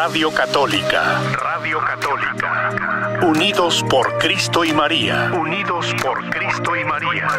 Radio Católica. Radio Católica. Unidos por Cristo y María. Unidos por Cristo y María.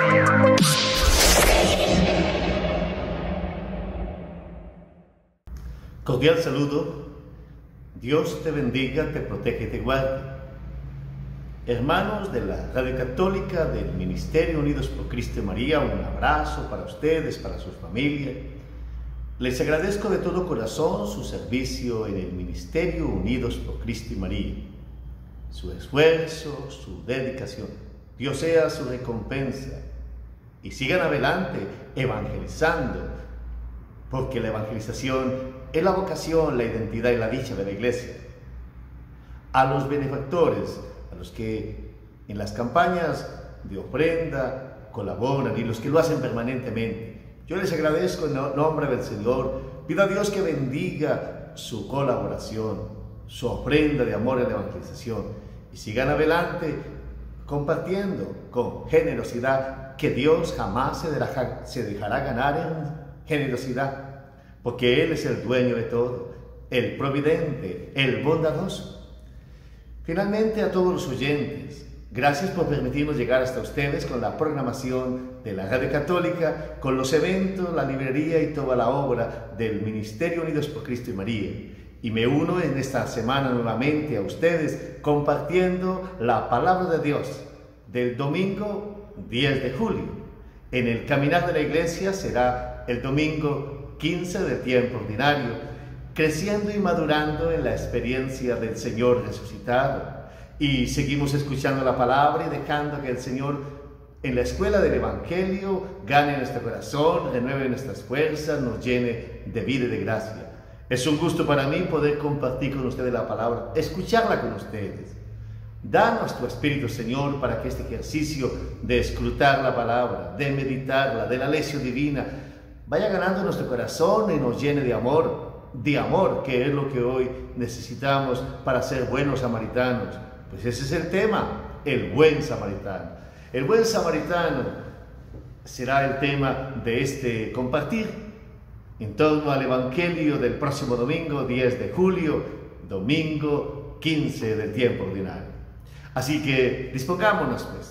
Cordial saludo. Dios te bendiga, te protege y te guarde. Hermanos de la Radio Católica del Ministerio Unidos por Cristo y María, un abrazo para ustedes, para su familia. Les agradezco de todo corazón su servicio en el Ministerio Unidos por Cristo y María, su esfuerzo, su dedicación. Dios sea su recompensa y sigan adelante evangelizando, porque la evangelización es la vocación, la identidad y la dicha de la Iglesia. A los benefactores, a los que en las campañas de ofrenda colaboran y los que lo hacen permanentemente, yo les agradezco en nombre del Señor. Pido a Dios que bendiga su colaboración, su ofrenda de amor en la evangelización, y sigan adelante compartiendo con generosidad, que Dios jamás se dejará ganar en generosidad, porque Él es el dueño de todo, el providente, el bondadoso. Finalmente, a todos los oyentes, gracias por permitirnos llegar hasta ustedes con la programación de la Radio Católica, con los eventos, la librería y toda la obra del Ministerio Unidos por Cristo y María. Y me uno en esta semana nuevamente a ustedes compartiendo la palabra de Dios del domingo 10 de julio. En el caminar de la Iglesia será el domingo 15 del tiempo ordinario, creciendo y madurando en la experiencia del Señor resucitado. Y seguimos escuchando la palabra y dejando que el Señor en la escuela del Evangelio gane nuestro corazón, renueve nuestras fuerzas, nos llene de vida y de gracia. Es un gusto para mí poder compartir con ustedes la palabra, escucharla con ustedes. Danos tu Espíritu, Señor, para que este ejercicio de escrutar la palabra, de meditarla, de la lección divina, vaya ganando nuestro corazón y nos llene de amor, que es lo que hoy necesitamos para ser buenos samaritanos. Pues ese es el tema, el buen samaritano. El buen samaritano será el tema de este compartir en torno al Evangelio del próximo domingo 10 de julio, domingo 15 del tiempo ordinario. Así que dispongámonos pues.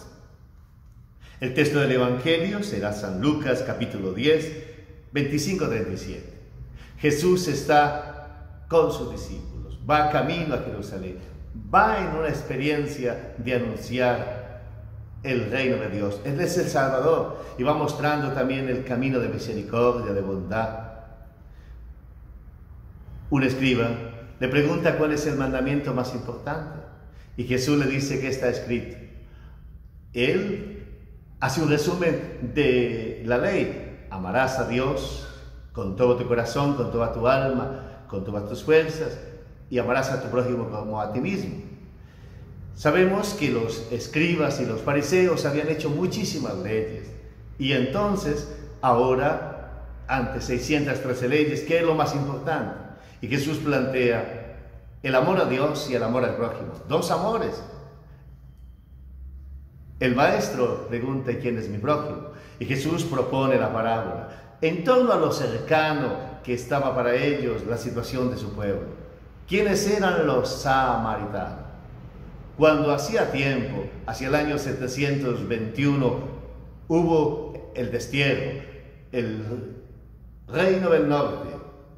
El texto del Evangelio será San Lucas capítulo 10, 25-37. Jesús está con sus discípulos, va camino a Jerusalén, va en una experiencia de anunciar el reino de Dios. Él es el Salvador y va mostrando también el camino de misericordia, de bondad. Un escriba le pregunta cuál es el mandamiento más importante y Jesús le dice que está escrito. Él hace un resumen de la ley: amarás a Dios con todo tu corazón, con toda tu alma, con todas tus fuerzas, y amarás a tu prójimo como a ti mismo. Sabemos que los escribas y los fariseos habían hecho muchísimas leyes, y entonces ahora, ante 613 leyes, ¿qué es lo más importante? Y Jesús plantea el amor a Dios y el amor al prójimo, dos amores. El maestro pregunta: ¿quién es mi prójimo? Y Jesús propone la parábola en torno a lo cercano que estaba para ellos la situación de su pueblo. ¿Quiénes eran los samaritanos? Cuando hacía tiempo, hacia el año 721, hubo el destierro, el reino del norte,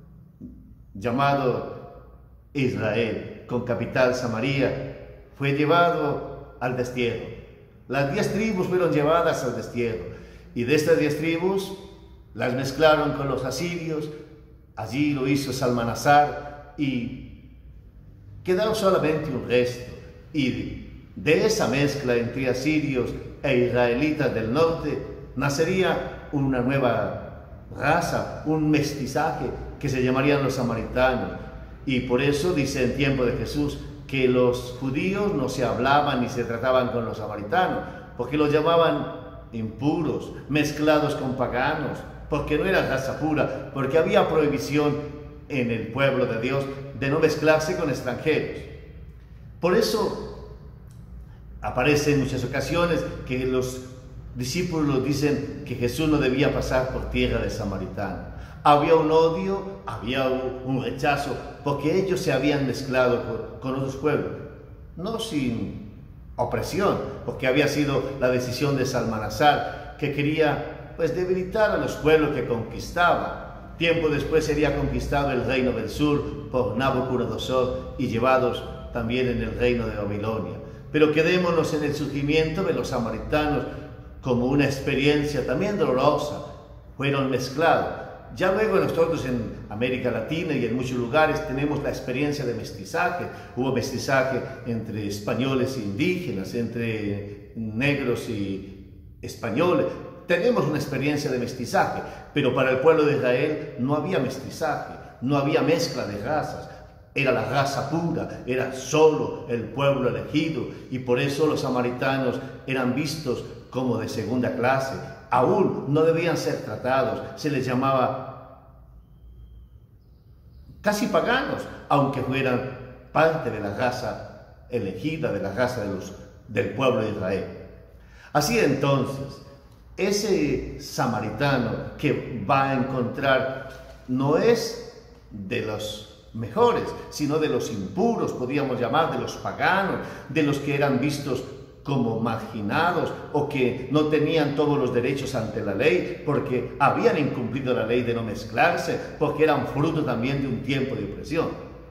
llamado Israel, con capital Samaria, fue llevado al destierro. Las 10 tribus fueron llevadas al destierro, y de estas 10 tribus las mezclaron con los asirios. Allí lo hizo Salmanasar y quedaron solamente un resto. Y de esa mezcla entre asirios e israelitas del norte nacería una nueva raza, un mestizaje que se llamarían los samaritanos. Y por eso dice en tiempo de Jesús que los judíos no se hablaban ni se trataban con los samaritanos, porque los llamaban impuros, mezclados con paganos, porque no era raza pura, porque había prohibición en el pueblo de Dios de no mezclarse con extranjeros. Por eso aparece en muchas ocasiones que los discípulos dicen que Jesús no debía pasar por tierra de samaritano. Había un odio, había un rechazo, porque ellos se habían mezclado con otros pueblos, no sin opresión, porque había sido la decisión de Salmanasar, que quería pues debilitar a los pueblos que conquistaba. Tiempo después sería conquistado el reino del sur por Nabucodonosor y llevados también en el reino de Babilonia. Pero quedémonos en el surgimiento de los samaritanos como una experiencia también dolorosa. Fueron mezclados. Ya luego nosotros en América Latina y en muchos lugares tenemos la experiencia de mestizaje. Hubo mestizaje entre españoles e indígenas, entre negros y españoles. Tenemos una experiencia de mestizaje, pero para el pueblo de Israel no había mestizaje, no había mezcla de razas. Era la raza pura, era solo el pueblo elegido, y por eso los samaritanos eran vistos como de segunda clase. Aún no debían ser tratados, se les llamaba casi paganos, aunque fueran parte de la raza elegida, de la raza del pueblo de Israel. Así entonces, ese samaritano que va a encontrar no es de los mejores, sino de los impuros, podríamos llamar, de los paganos, de los que eran vistos como marginados o que no tenían todos los derechos ante la ley porque habían incumplido la ley de no mezclarse, porque eran fruto también de un tiempo de opresión.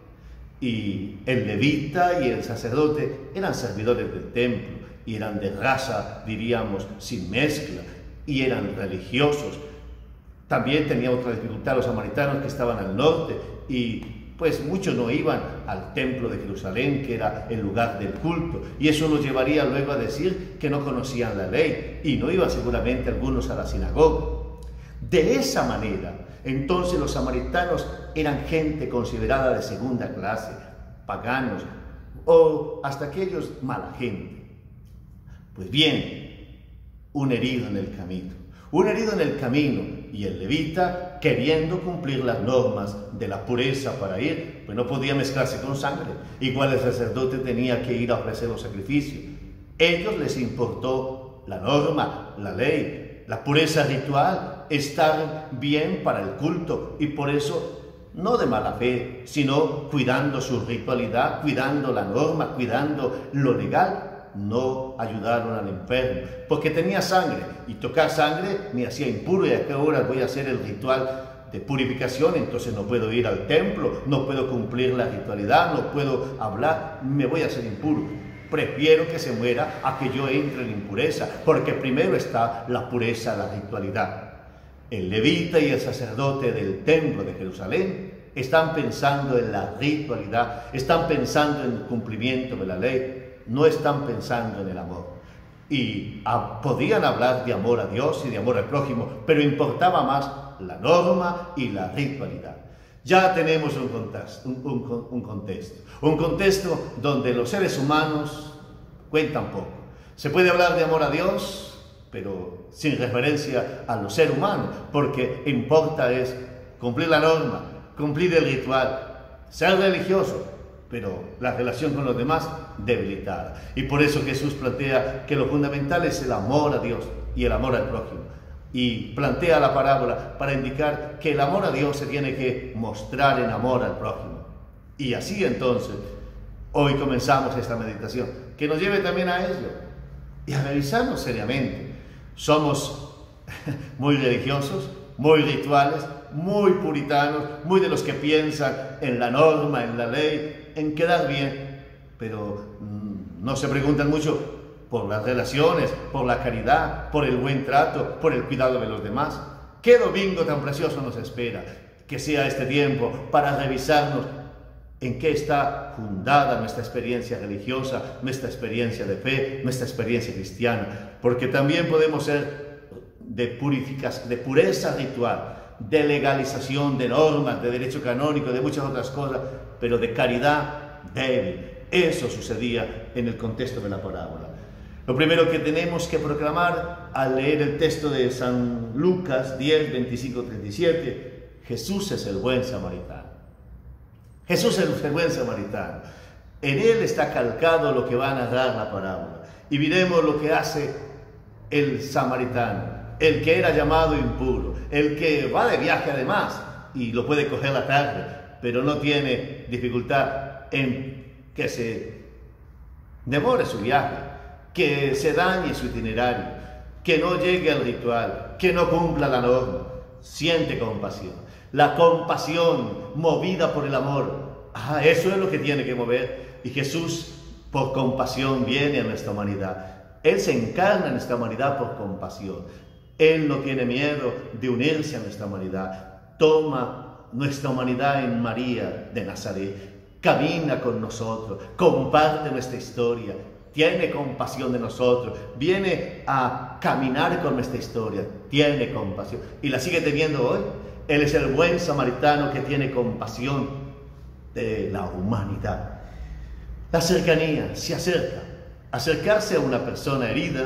Y el levita y el sacerdote eran servidores del templo y eran de raza, diríamos, sin mezcla, y eran religiosos. También tenía otra dificultad los samaritanos que estaban al norte, y pues muchos no iban al templo de Jerusalén, que era el lugar del culto, y eso los llevaría luego a decir que no conocían la ley, y no iban seguramente algunos a la sinagoga. De esa manera, entonces los samaritanos eran gente considerada de segunda clase, paganos, o hasta aquellos mala gente. Pues bien, un herido en el camino, y el levita, queriendo cumplir las normas de la pureza para ir, pues no podía mezclarse con sangre. Igual el sacerdote tenía que ir a ofrecer los sacrificios. Ellos les importó la norma, la ley, la pureza ritual, estar bien para el culto, y por eso, no de mala fe, sino cuidando su ritualidad, cuidando la norma, cuidando lo legal, no ayudaron al enfermo, porque tenía sangre, y tocar sangre me hacía impuro, y a qué hora voy a hacer el ritual de purificación, entonces no puedo ir al templo, no puedo cumplir la ritualidad, no puedo hablar, me voy a hacer impuro. Prefiero que se muera a que yo entre en impureza, porque primero está la pureza, la ritualidad. El levita y el sacerdote del templo de Jerusalén están pensando en la ritualidad, están pensando en el cumplimiento de la ley, no están pensando en el amor. Y podían hablar de amor a Dios y de amor al prójimo, pero importaba más la norma y la ritualidad. Ya tenemos un contexto donde los seres humanos cuentan poco. Se puede hablar de amor a Dios, pero sin referencia a los seres humanos, porque importa es cumplir la norma, cumplir el ritual, ser religioso, pero la relación con los demás debilitada. Y por eso Jesús plantea que lo fundamental es el amor a Dios y el amor al prójimo. Y plantea la parábola para indicar que el amor a Dios se tiene que mostrar en amor al prójimo. Y así entonces, hoy comenzamos esta meditación, que nos lleve también a ello y a revisarnos seriamente. Somos muy religiosos, muy rituales, muy puritanos, muy de los que piensan en la norma, en la ley, en quedar bien, pero no se preguntan mucho por las relaciones, por la caridad, por el buen trato, por el cuidado de los demás. ¡Qué domingo tan precioso nos espera! Que sea este tiempo para revisarnos en qué está fundada nuestra experiencia religiosa, nuestra experiencia de fe, nuestra experiencia cristiana, porque también podemos ser de pureza ritual, de legalización de normas, de derecho canónico, de muchas otras cosas, pero de caridad débil. Eso sucedía en el contexto de la parábola. Lo primero que tenemos que proclamar al leer el texto de San Lucas 10, 25, 37, Jesús es el buen samaritano. Jesús es el buen samaritano. En él está calcado lo que va a narrar la parábola. Y miremos lo que hace el samaritano, el que era llamado impuro, el que va de viaje además, y lo puede coger la tarde, pero no tiene dificultad en que se demore su viaje, que se dañe su itinerario, que no llegue al ritual, que no cumpla la norma. Siente compasión. La compasión movida por el amor. Eso es lo que tiene que mover. Y Jesús, por compasión, viene a nuestra humanidad. Él se encarna en nuestra humanidad por compasión. Él no tiene miedo de unirse a nuestra humanidad. Toma nuestra humanidad en María de Nazaret. Camina con nosotros. Comparte nuestra historia. Tiene compasión de nosotros, viene a caminar con nuestra historia, tiene compasión y la sigue teniendo hoy. Él es el buen samaritano que tiene compasión de la humanidad. La cercanía se acerca. Acercarse a una persona herida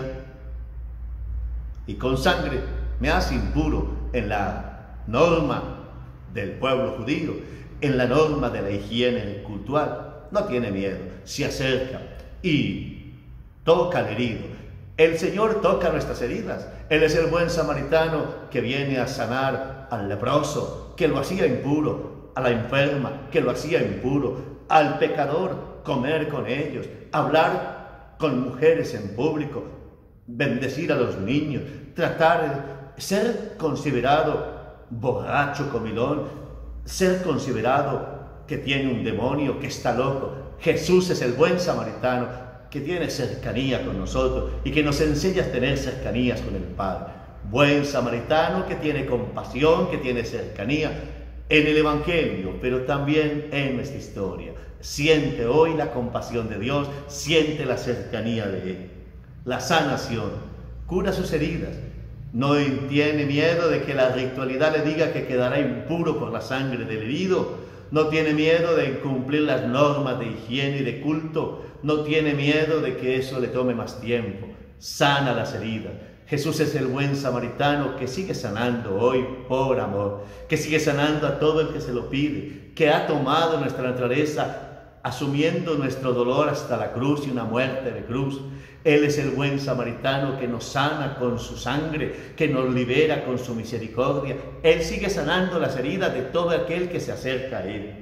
y con sangre me hace impuro en la norma del pueblo judío, en la norma de la higiene cultural. No tiene miedo, se acerca y toca al herido. El Señor toca nuestras heridas. Él es el buen samaritano que viene a sanar al leproso, que lo hacía impuro, a la enferma, que lo hacía impuro, al pecador, comer con ellos, hablar con mujeres en público, bendecir a los niños, tratar de ser considerado borracho, comilón, ser considerado que tiene un demonio, que está loco. Jesús es el buen samaritano que tiene cercanía con nosotros y que nos enseña a tener cercanías con el Padre. Buen samaritano que tiene compasión, que tiene cercanía en el Evangelio, pero también en nuestra historia. Siente hoy la compasión de Dios, siente la cercanía de Él. La sanación, cura sus heridas. No tiene miedo de que la ritualidad le diga que quedará impuro por la sangre del herido. No tiene miedo de incumplir las normas de higiene y de culto. No tiene miedo de que eso le tome más tiempo. Sana las heridas. Jesús es el buen samaritano que sigue sanando hoy por amor, que sigue sanando a todo el que se lo pide, que ha tomado nuestra naturaleza asumiendo nuestro dolor hasta la cruz y una muerte de cruz. Él es el buen samaritano que nos sana con su sangre, que nos libera con su misericordia. Él sigue sanando las heridas de todo aquel que se acerca a Él.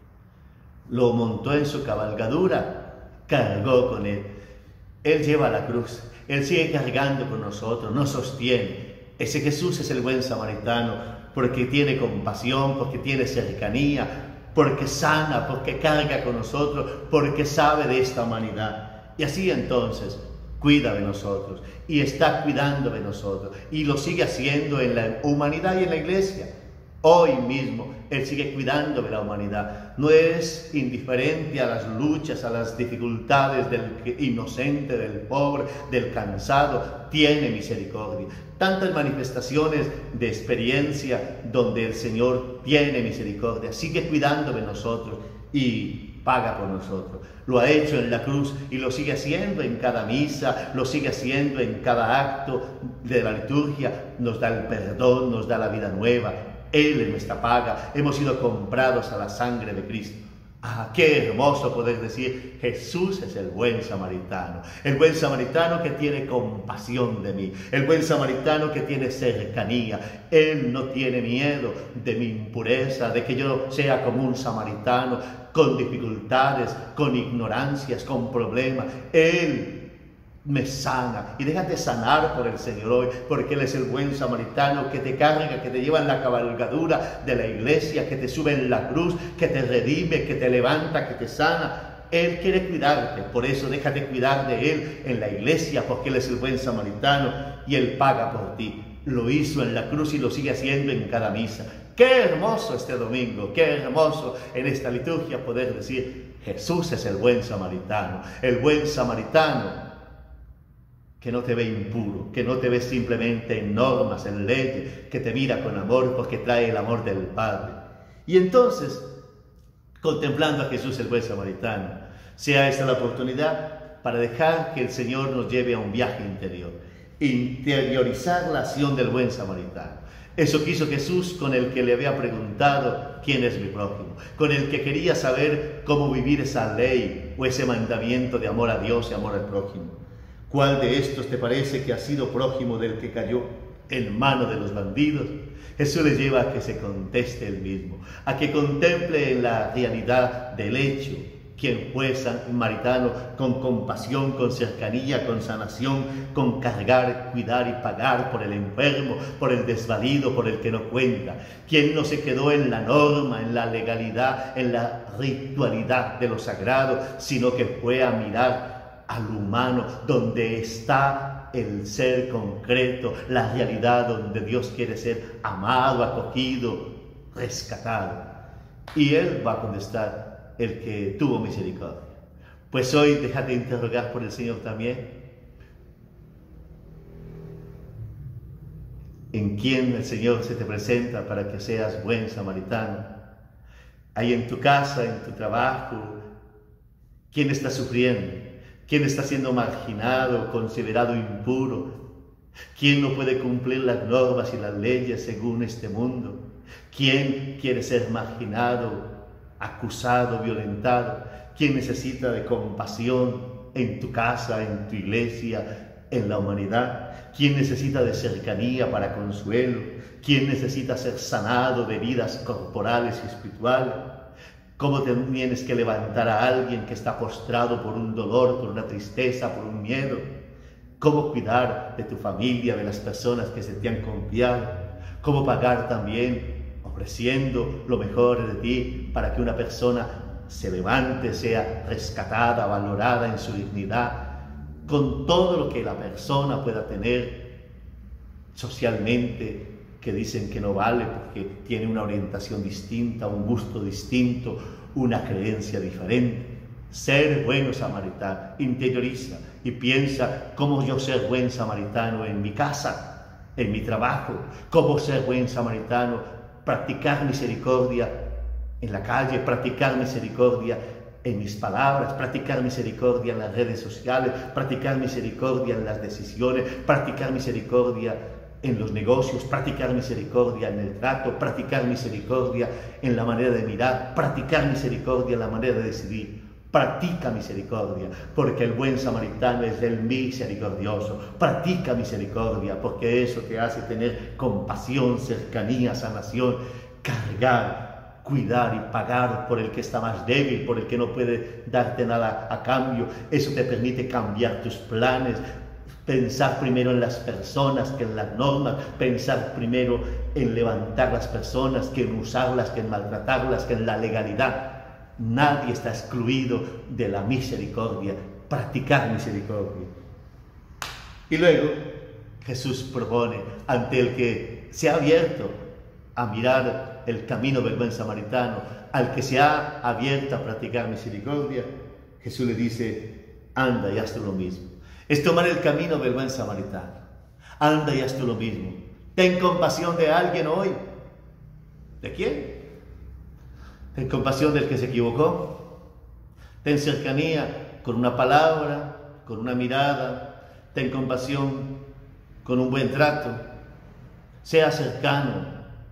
Lo montó en su cabalgadura, cargó con Él. Él lleva la cruz, Él sigue cargando con nosotros, nos sostiene. Ese Jesús es el buen samaritano porque tiene compasión, porque tiene cercanía, porque sana, porque carga con nosotros, porque sabe de esta humanidad. Y así entonces cuida de nosotros y está cuidando de nosotros y lo sigue haciendo en la humanidad y en la iglesia. Hoy mismo Él sigue cuidando de la humanidad. No es indiferente a las luchas, a las dificultades del inocente, del pobre, del cansado. Tiene misericordia. Tantas manifestaciones de experiencia donde el Señor tiene misericordia. Sigue cuidando de nosotros y paga por nosotros. Lo ha hecho en la cruz y lo sigue haciendo en cada misa, lo sigue haciendo en cada acto de la liturgia. Nos da el perdón, nos da la vida nueva. Él es nuestra paga. Hemos sido comprados a la sangre de Cristo. Qué hermoso poder decir, Jesús es el buen samaritano que tiene compasión de mí, el buen samaritano que tiene cercanía. Él no tiene miedo de mi impureza, de que yo sea como un samaritano, con dificultades, con ignorancias, con problemas. Él me sana y déjate sanar por el Señor hoy, porque Él es el buen samaritano que te carga, que te lleva en la cabalgadura de la iglesia, que te sube en la cruz, que te redime, que te levanta, que te sana. Él quiere cuidarte, por eso déjate cuidar de Él en la iglesia, porque Él es el buen samaritano y Él paga por ti. Lo hizo en la cruz y lo sigue haciendo en cada misa. Qué hermoso este domingo, qué hermoso en esta liturgia poder decir, Jesús es el buen samaritano que no te ve impuro, que no te ve simplemente en normas, en leyes, que te mira con amor porque trae el amor del Padre. Y entonces, contemplando a Jesús el buen samaritano, sea esta la oportunidad para dejar que el Señor nos lleve a un viaje interior, interiorizar la acción del buen samaritano. Eso quiso Jesús con el que le había preguntado quién es mi prójimo, con el que quería saber cómo vivir esa ley o ese mandamiento de amor a Dios y amor al prójimo. ¿Cuál de estos te parece que ha sido prójimo del que cayó? en manos de los bandidos, Jesús le lleva a que se conteste él mismo, a que contemple en la realidad del hecho quién fue samaritano, con compasión, con cercanía, con sanación, con cargar, cuidar y pagar por el enfermo, por el desvalido, por el que no cuenta. Quien no se quedó en la norma, en la legalidad, en la ritualidad de lo sagrado, sino que fue a mirar al humano, donde está el ser concreto, la realidad donde Dios quiere ser amado, acogido, rescatado. Y Él va a contestar: el que tuvo misericordia. Pues hoy déjate interrogar por el Señor también. ¿En quién el Señor se te presenta para que seas buen samaritano? Ahí en tu casa, en tu trabajo, ¿quién está sufriendo? ¿Quién está siendo marginado, considerado impuro? ¿Quién no puede cumplir las normas y las leyes según este mundo? ¿Quién quiere ser marginado, acusado, violentado? ¿Quién necesita de compasión en tu casa, en tu iglesia, en la humanidad? ¿Quién necesita de cercanía para consuelo? ¿Quién necesita ser sanado de heridas corporales y espirituales? ¿Cómo tienes que levantar a alguien que está postrado por un dolor, por una tristeza, por un miedo? ¿Cómo cuidar de tu familia, de las personas que se te han confiado? ¿Cómo pagar también ofreciendo lo mejor de ti para que una persona se levante, sea rescatada, valorada en su dignidad, con todo lo que la persona pueda tener socialmente, que dicen que no vale porque tiene una orientación distinta, un gusto distinto, una creencia diferente? Ser bueno samaritano, interioriza y piensa: ¿cómo yo ser buen samaritano en mi casa, en mi trabajo? ¿Cómo ser buen samaritano? Practicar misericordia en la calle, practicar misericordia en mis palabras, practicar misericordia en las redes sociales, practicar misericordia en las decisiones, practicar misericordia en los negocios, practicar misericordia en el trato, practicar misericordia en la manera de mirar, practicar misericordia en la manera de decidir. Practica misericordia, porque el buen samaritano es el misericordioso. Practica misericordia, porque eso te hace tener compasión, cercanía, sanación, cargar, cuidar y pagar por el que está más débil, por el que no puede darte nada a cambio. Eso te permite cambiar tus planes, pensar primero en las personas que en las normas, pensar primero en levantar las personas que en usarlas, que en maltratarlas, que en la legalidad. Nadie está excluido de la misericordia, practicar misericordia. Y luego Jesús propone, ante el que se ha abierto a mirar el camino del buen samaritano, al que se ha abierto a practicar misericordia, Jesús le dice: anda y haz tú lo mismo. Es tomar el camino del buen samaritano. Anda y haz tú lo mismo. Ten compasión de alguien hoy. ¿De quién? Ten compasión del que se equivocó. Ten cercanía con una palabra, con una mirada. Ten compasión con un buen trato. Sea cercano,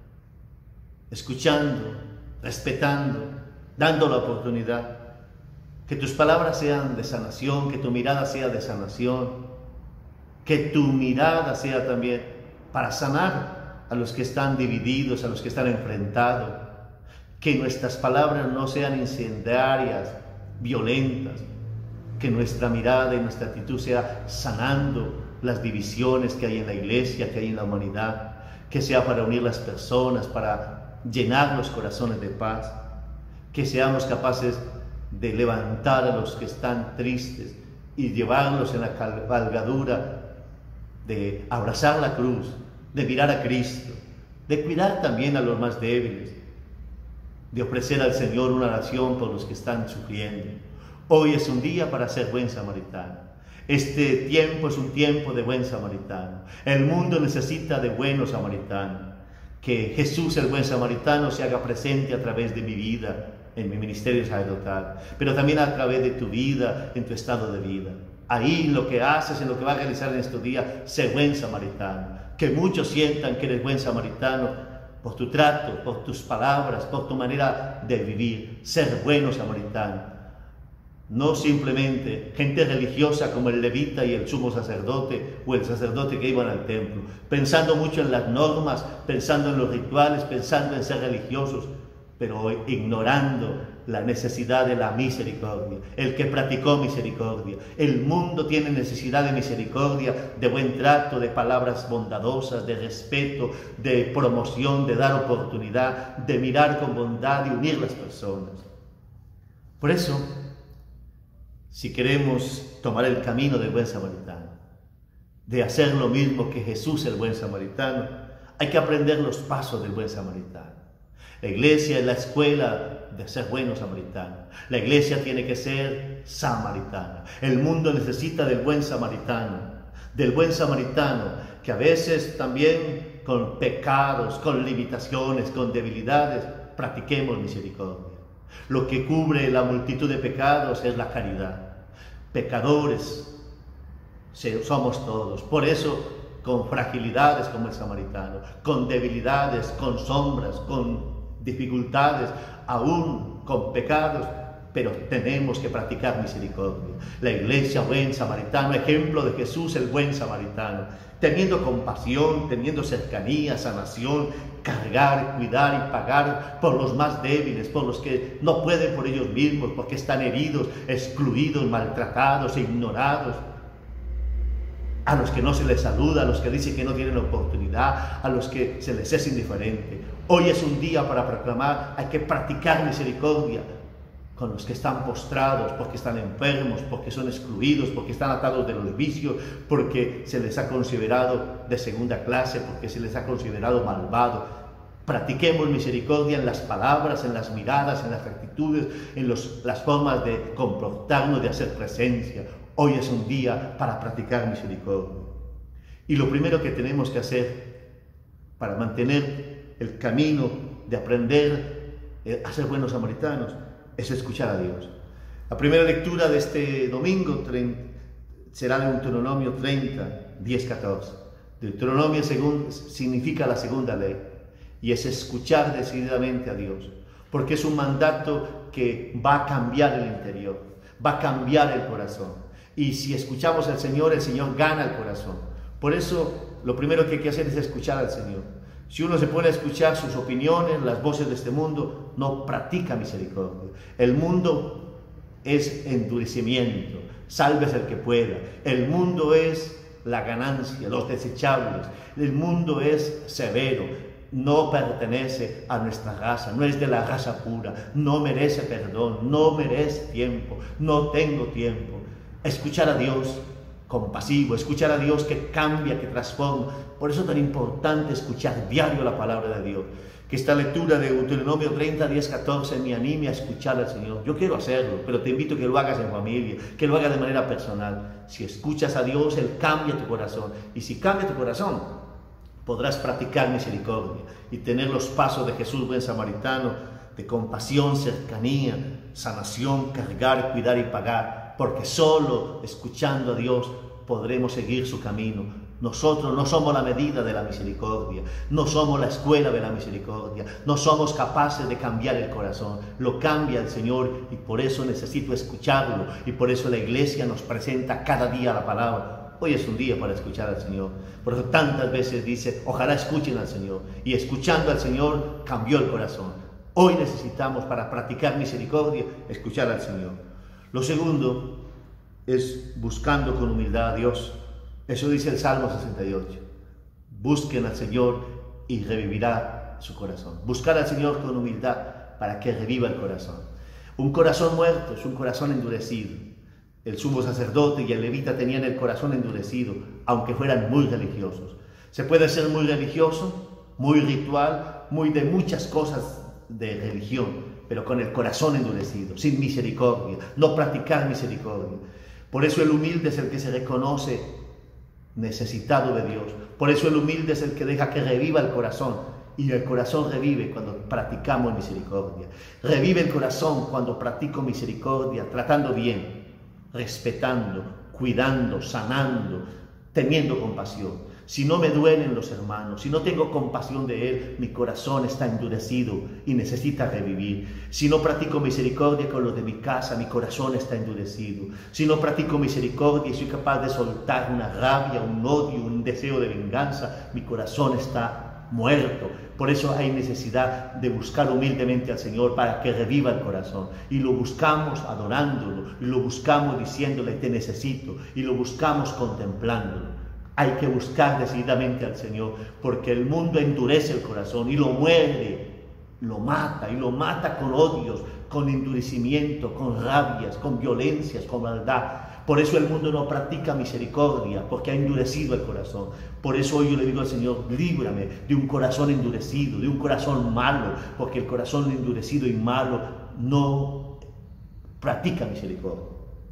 escuchando, respetando, dando la oportunidad. Que tus palabras sean de sanación, que tu mirada sea de sanación, que tu mirada sea también para sanar a los que están divididos, a los que están enfrentados. Que nuestras palabras no sean incendiarias, violentas, que nuestra mirada y nuestra actitud sea sanando las divisiones que hay en la iglesia, que hay en la humanidad, que sea para unir las personas, para llenar los corazones de paz, que seamos capaces de levantar a los que están tristes y llevarlos en la cabalgadura, de abrazar la cruz, de mirar a Cristo, de cuidar también a los más débiles, de ofrecer al Señor una oración por los que están sufriendo. Hoy es un día para ser buen samaritano. Este tiempo es un tiempo de buen samaritano. El mundo necesita de buenos samaritanos. Que Jesús, el buen samaritano, se haga presente a través de mi vida, en mi ministerio sacerdotal, pero también a través de tu vida, en tu estado de vida. Ahí, lo que haces, en lo que vas a realizar en estos días, sé buen samaritano. Que muchos sientan que eres buen samaritano por tu trato, por tus palabras, por tu manera de vivir. Ser bueno samaritano. No simplemente gente religiosa como el levita y el sumo sacerdote o el sacerdote que iban al templo, pensando mucho en las normas, pensando en los rituales, pensando en ser religiosos, pero ignorando la necesidad de la misericordia, el que practicó misericordia. El mundo tiene necesidad de misericordia, de buen trato, de palabras bondadosas, de respeto, de promoción, de dar oportunidad, de mirar con bondad y unir las personas. Por eso, si queremos tomar el camino del buen samaritano, de hacer lo mismo que Jesús el buen samaritano, hay que aprender los pasos del buen samaritano. La iglesia es la escuela de ser buenos samaritanos. La iglesia tiene que ser samaritana. El mundo necesita del buen samaritano que a veces también con pecados, con limitaciones, con debilidades, practiquemos misericordia. Lo que cubre la multitud de pecados es la caridad. Pecadores somos todos. Por eso, con fragilidades como el samaritano, con debilidades, con sombras, con dificultades, aún con pecados, pero tenemos que practicar misericordia. La iglesia buen samaritano, ejemplo de Jesús el buen samaritano, teniendo compasión, teniendo cercanía, sanación, cargar, cuidar y pagar por los más débiles, por los que no pueden por ellos mismos, porque están heridos, excluidos, maltratados e ignorados. A los que no se les saluda, a los que dicen que no tienen oportunidad, a los que se les es indiferente. Hoy es un día para proclamar, hay que practicar misericordia con los que están postrados, porque están enfermos, porque son excluidos, porque están atados de los vicios, porque se les ha considerado de segunda clase, porque se les ha considerado malvado. Practiquemos misericordia en las palabras, en las miradas, en las actitudes, en las formas de comportarnos, de hacer presencia. Hoy es un día para practicar misericordia. Y lo primero que tenemos que hacer para mantener el camino de aprender a ser buenos samaritanos es escuchar a Dios. La primera lectura de este domingo será de Deuteronomio 30, 10, 14. Deuteronomio significa la segunda ley y es escuchar decididamente a Dios, porque es un mandato que va a cambiar el interior, va a cambiar el corazón. Y si escuchamos al Señor, el Señor gana el corazón. Por eso, lo primero que hay que hacer es escuchar al Señor. Si uno se pone a escuchar sus opiniones, las voces de este mundo, no practica misericordia. El mundo es endurecimiento, sálvese el que pueda. El mundo es la ganancia, los desechables. El mundo es severo, no pertenece a nuestra raza, no es de la raza pura, no merece perdón, no merece tiempo, no tengo tiempo. Escuchar a Dios compasivo, escuchar a Dios que cambia, que transforma. Por eso es tan importante escuchar diario la palabra de Dios. Que esta lectura de Deuteronomio 30, 10, 14 me anime a escuchar al Señor. Yo quiero hacerlo, pero te invito a que lo hagas en familia, que lo hagas de manera personal. Si escuchas a Dios, Él cambia tu corazón. Y si cambia tu corazón, podrás practicar misericordia y tener los pasos de Jesús buen samaritano, de compasión, cercanía, sanación, cargar, cuidar y pagar. Porque solo escuchando a Dios podremos seguir su camino. Nosotros no somos la medida de la misericordia, no somos la escuela de la misericordia, no somos capaces de cambiar el corazón. Lo cambia el Señor y por eso necesito escucharlo y por eso la iglesia nos presenta cada día la palabra. Hoy es un día para escuchar al Señor. Por eso tantas veces dice, ojalá escuchen al Señor. Y escuchando al Señor cambió el corazón. Hoy necesitamos para practicar misericordia escuchar al Señor. Lo segundo es buscando con humildad a Dios. Eso dice el Salmo 68. Busquen al Señor y revivirá su corazón. Buscar al Señor con humildad para que reviva el corazón. Un corazón muerto es un corazón endurecido. El sumo sacerdote y el levita tenían el corazón endurecido, aunque fueran muy religiosos. Se puede ser muy religioso, muy ritual, muy de muchas cosas de religión, pero con el corazón endurecido, sin misericordia, no practicar misericordia. Por eso el humilde es el que se reconoce necesitado de Dios. Por eso el humilde es el que deja que reviva el corazón. Y el corazón revive cuando practicamos misericordia. Revive el corazón cuando practico misericordia, tratando bien, respetando, cuidando, sanando, teniendo compasión. si no me duelen los hermanos, si no tengo compasión de él, mi corazón está endurecido y necesita revivir. Si no practico misericordia con los de mi casa, mi corazón está endurecido. Si no practico misericordia y soy capaz de soltar una rabia, un odio, un deseo de venganza, mi corazón está muerto. Por eso hay necesidad de buscar humildemente al Señor para que reviva el corazón. Y lo buscamos adorándolo, y lo buscamos diciéndole te necesito, y lo buscamos contemplándolo. Hay que buscar decididamente al Señor, porque el mundo endurece el corazón y lo muerde, lo mata, y lo mata con odios, con endurecimiento, con rabias, con violencias, con maldad. Por eso el mundo no practica misericordia, porque ha endurecido el corazón. Por eso hoy yo le digo al Señor, líbrame de un corazón endurecido, de un corazón malo, porque el corazón endurecido y malo no practica misericordia.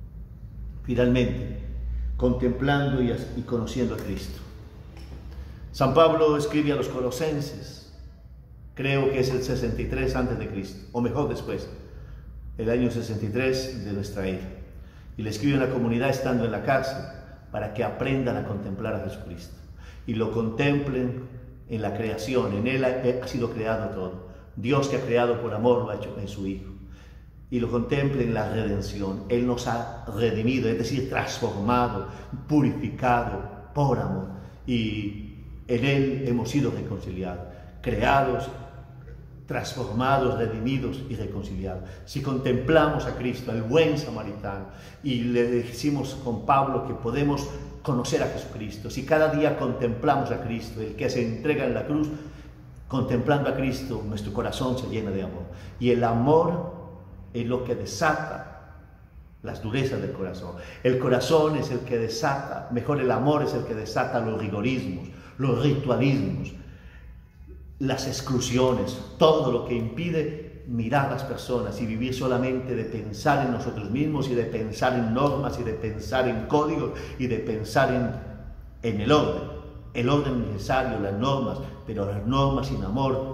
Finalmente, contemplando y conociendo a Cristo. San Pablo escribe a los Colosenses, creo que es el 63 antes de Cristo, o mejor después, el año 63 de nuestra era. Y le escribe a la comunidad estando en la cárcel para que aprendan a contemplar a Jesucristo y lo contemplen en la creación. En Él ha sido creado todo. Dios que ha creado por amor lo ha hecho en su Hijo. Y lo contemplen en la redención. Él nos ha redimido, es decir, transformado, purificado por amor. Y en Él hemos sido reconciliados, creados, transformados, redimidos y reconciliados. Si contemplamos a Cristo, el buen samaritano, y le decimos con Pablo que podemos conocer a Jesucristo, si cada día contemplamos a Cristo, el que se entrega en la cruz, contemplando a Cristo, nuestro corazón se llena de amor. Y el amor es lo que desata las durezas del corazón. El corazón es el que desata, mejor el amor es el que desata los rigorismos, los ritualismos, las exclusiones, todo lo que impide mirar a las personas y vivir solamente de pensar en nosotros mismos y de pensar en normas y de pensar en códigos y de pensar en el orden necesario, las normas, pero las normas sin amor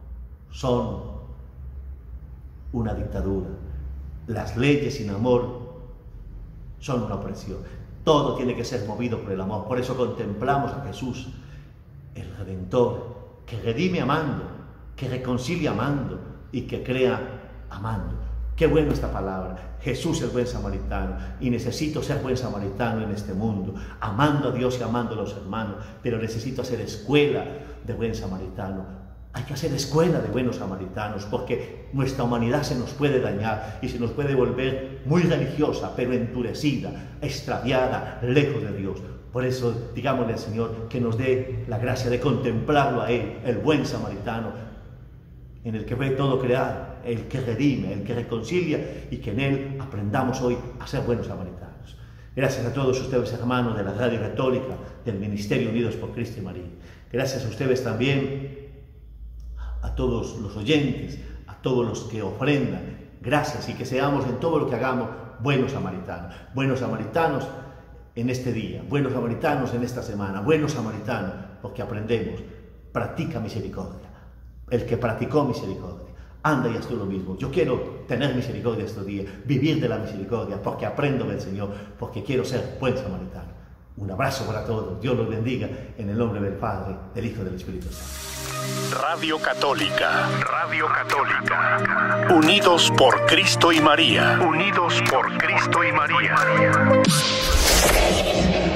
son una dictadura. Las leyes sin amor son una opresión. Todo tiene que ser movido por el amor. Por eso contemplamos a Jesús, el Redentor, que redime amando, que reconcilia amando y que crea amando. Qué buena esta palabra. Jesús es el buen samaritano y necesito ser buen samaritano en este mundo, amando a Dios y amando a los hermanos, pero necesito hacer escuela de buen samaritano. Hay que hacer escuela de buenos samaritanos porque nuestra humanidad se nos puede dañar y se nos puede volver muy religiosa, pero endurecida, extraviada, lejos de Dios. Por eso, digámosle al Señor que nos dé la gracia de contemplarlo a Él, el buen samaritano, en el que ve todo creado, el que redime, el que reconcilia, y que en Él aprendamos hoy a ser buenos samaritanos. Gracias a todos ustedes, hermanos de la Radio Católica, del Ministerio Unidos por Cristo y María. Gracias a ustedes también, a todos los oyentes, a todos los que ofrendan. Gracias, y que seamos en todo lo que hagamos buenos samaritanos. Buenos samaritanos en este día, buenos samaritanos en esta semana, buenos samaritanos, porque aprendemos, practica misericordia. El que practicó misericordia, anda y haz tú lo mismo. Yo quiero tener misericordia estos días, vivir de la misericordia, porque aprendo del Señor, porque quiero ser buen samaritano. Un abrazo para todos, Dios los bendiga, en el nombre del Padre, del Hijo y del Espíritu Santo. Radio Católica, Radio Católica. Unidos por Cristo y María. Unidos por Cristo y María.